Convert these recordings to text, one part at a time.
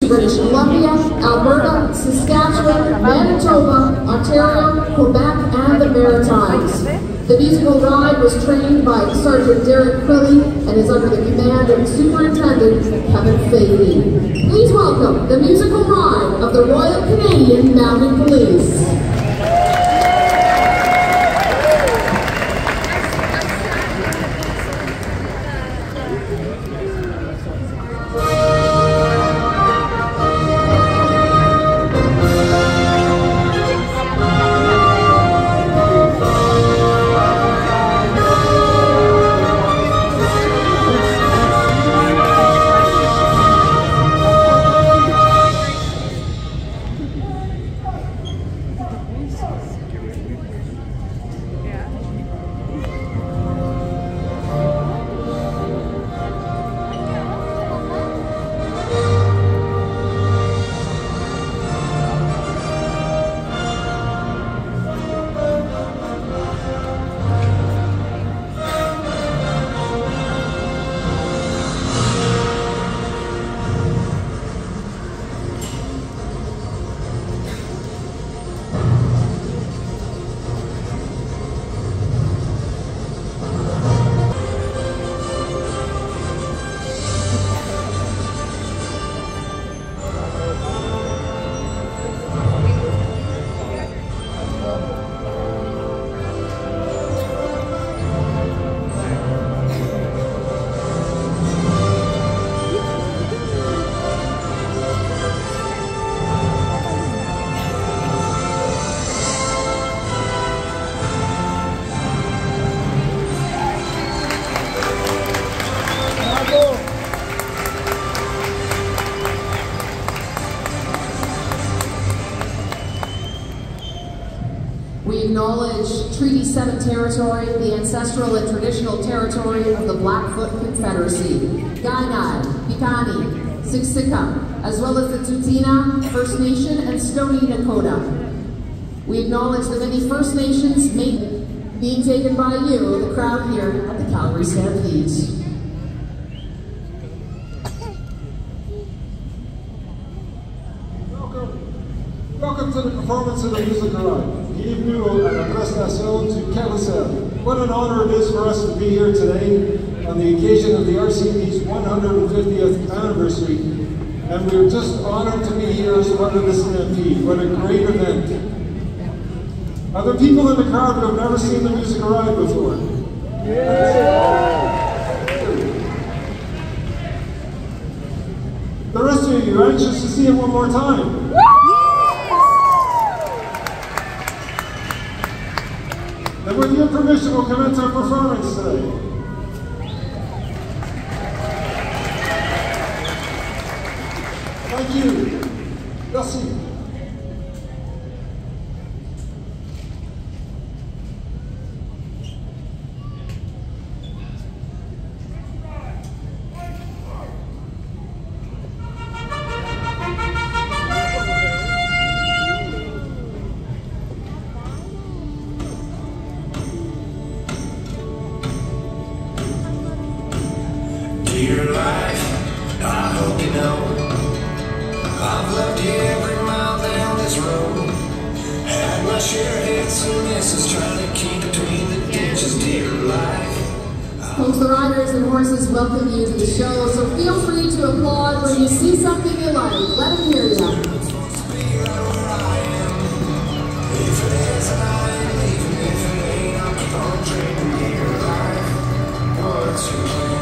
British Columbia, Alberta, Saskatchewan, Manitoba, Ontario, Quebec, and the Maritimes. The musical ride was trained by Sergeant Derek Quilly and is under the command of Superintendent Kevin Fahey. Please welcome the musical ride of the Royal Canadian Mounted Police. We acknowledge Treaty 7 territory, the ancestral and traditional territory of the Blackfoot Confederacy, Kainai, Piikani, Siksika, as well as the Tsuut'ina, First Nation, and Stoney Nakoda. We acknowledge the many First Nations being taken by you, the crowd here at the Calgary Stampede. Welcome to the performance of the musical ride. Bienvenue à la prestation du Carousel. What an honor it is for us to be here today on the occasion of the RCMP's 150th anniversary. And we're just honored to be here as part of the Stampede. What a great event. Are there people in the crowd who have never seen the musical ride before? Yeah. The rest of you are anxious to see it one more time. And with your permission, we'll commence our performance today. Thank you. Merci. Dear life, I hope you know I've loved you every mile down this road. Had my share of hits and misses, trying to keep between the ditches. Dear life. Folks, the riders and horses welcome you to the show, so feel free to applaud when you see something you like. Let them hear you. If it is, I ain't leaving. If it ain't, I'll keep on dreaming. Dear life, what's your plan?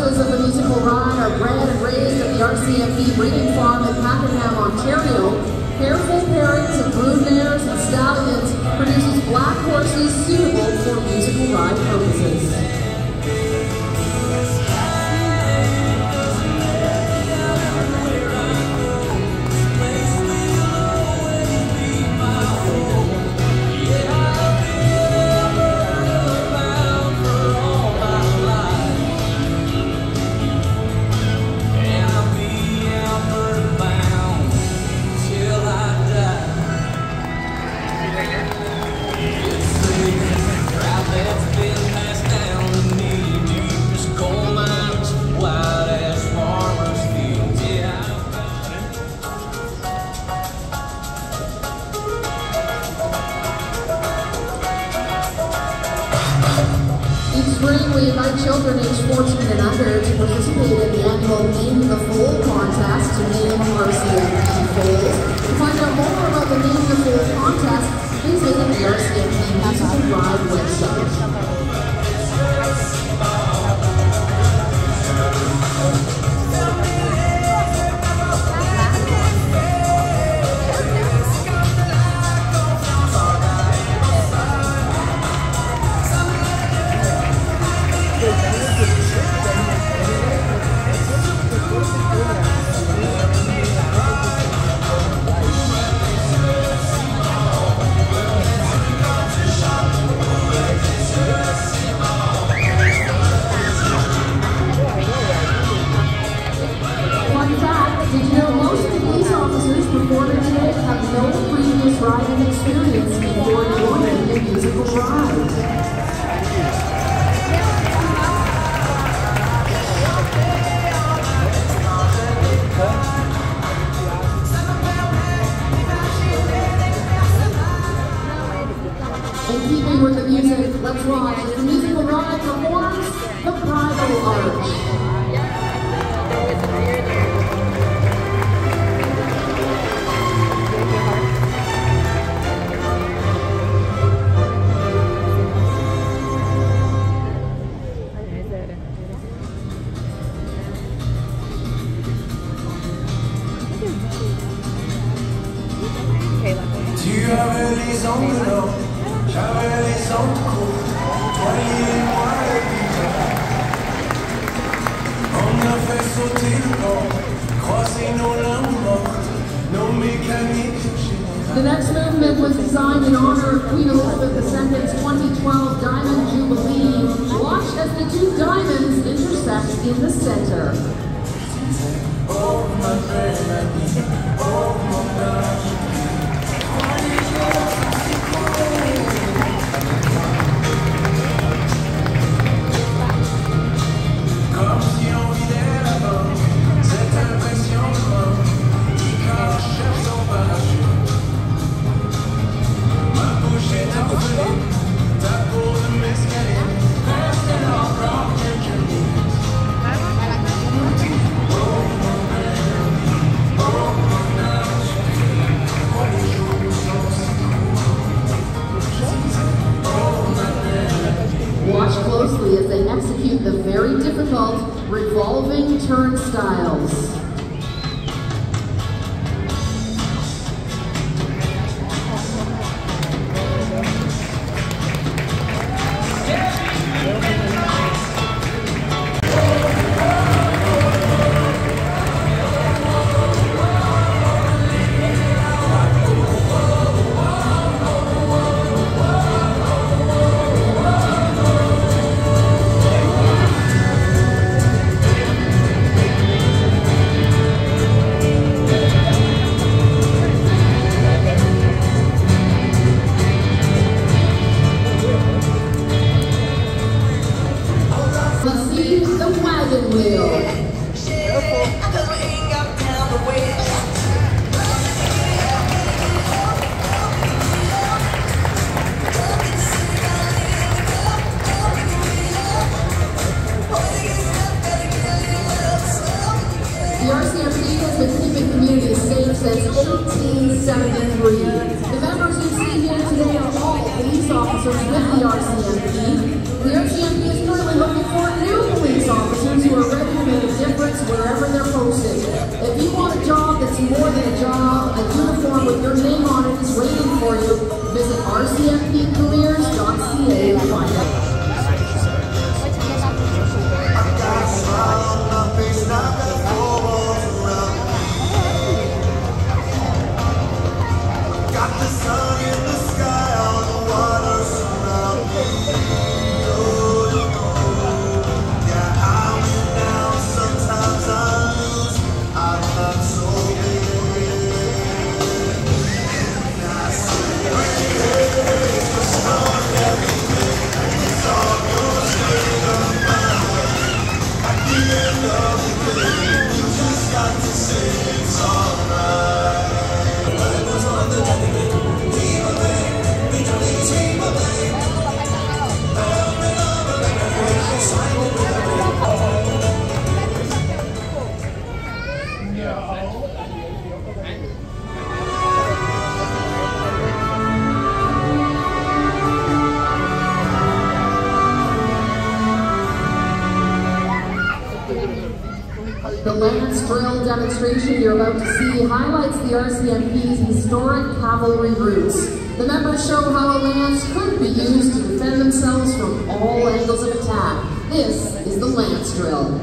horses of the musical ride are bred and raised at the RCMP breeding farm in Pakenham, Ontario. Careful pairings of brood mares and stallions produces black horses suitable for musical ride purposes. Spring, we invite children aged 14 and under to participate in the annual Name the Foal contest to name RCMP foals. To find out more about the Name the Foal contest, please visit the RCMP Musical Ride website. Did you know most of the police officers performing today have no previous riding experience before joining a musical ride? In keeping with the music, let's watch as the musical ride performs The Bridal Arch. Tu avais les ongles longs, j'avais les ongles courts, toi et moi le vivant. On a fait sauter le pont, croiser nos langues mortes, nos mécaniques. The next movement was designed in honor of Queen Elizabeth II's 2012 Diamond Jubilee. Watch as the two diamonds intersect in the center. Oh ma belle amie, oh mon ange. Comme si on vidait la banque, cette impression de manque qui cache son parachute. Ma bouche est enflée, ta peau de mescaline, reste encore quelques minutes. Oh mon bel ami, oh mon ange, pourquoi les jours sont si courts? Oh ma belle amie. Watch closely as they execute the very difficult revolving turnstiles. The RCMP has been keeping communities safe since 1873. The members you see here today are all police officers with the RCMP. The RCMP is currently looking for new police officers who are ready Visit rcmpcareers.ca to find out. The Lance Drill demonstration you're about to see highlights the RCMP's historic cavalry roots. The members show how a lance could be used to defend themselves from all angles of attack. This is the Lance Drill.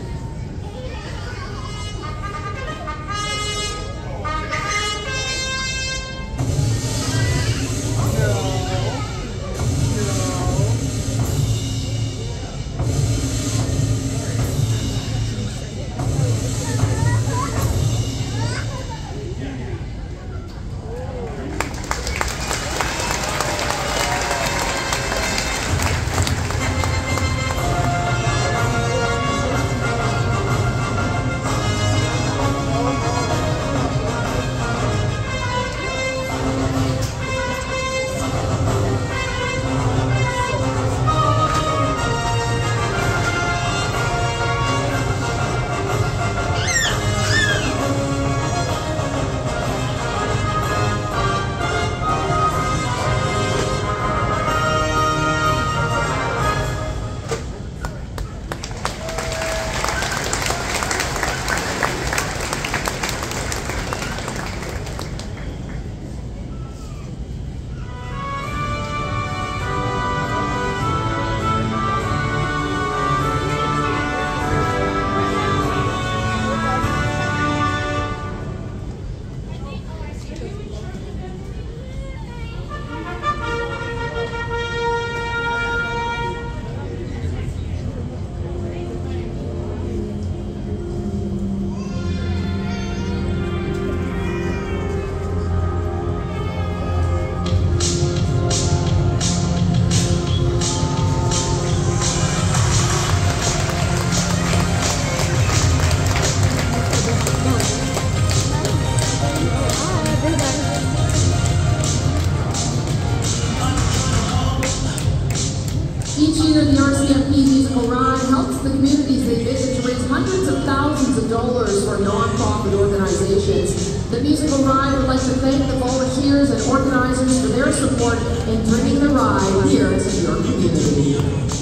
Each year, the RCMP Musical Ride helps the communities they visit to raise hundreds of thousands of dollars for non-profit organizations. The Musical Ride would like to thank the volunteers and organizers for their support in bringing the ride here to your community.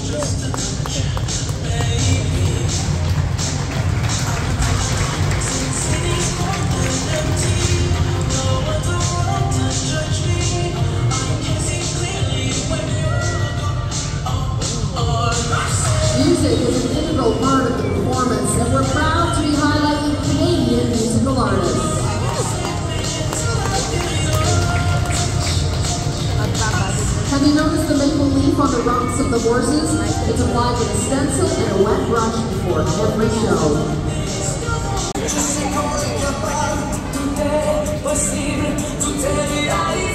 Music is an integral part of the performance, and we're proud to be highlighting Canadian musical artists. Have you noticed the maple leaf on the rumps of the horses? It's applied with a stencil and a wet brush before every show.